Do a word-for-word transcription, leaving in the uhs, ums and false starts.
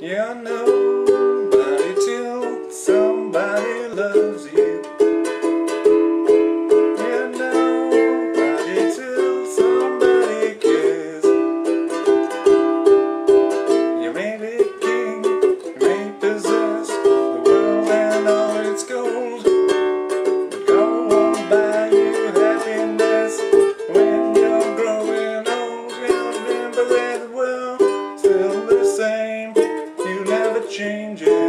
You're nobody till somebody loves you. You're nobody till somebody cares. You may be king, you may possess the world and all its gold, but God won't buy you happiness when you're growing old. You remember that the world's still the same. You never change it.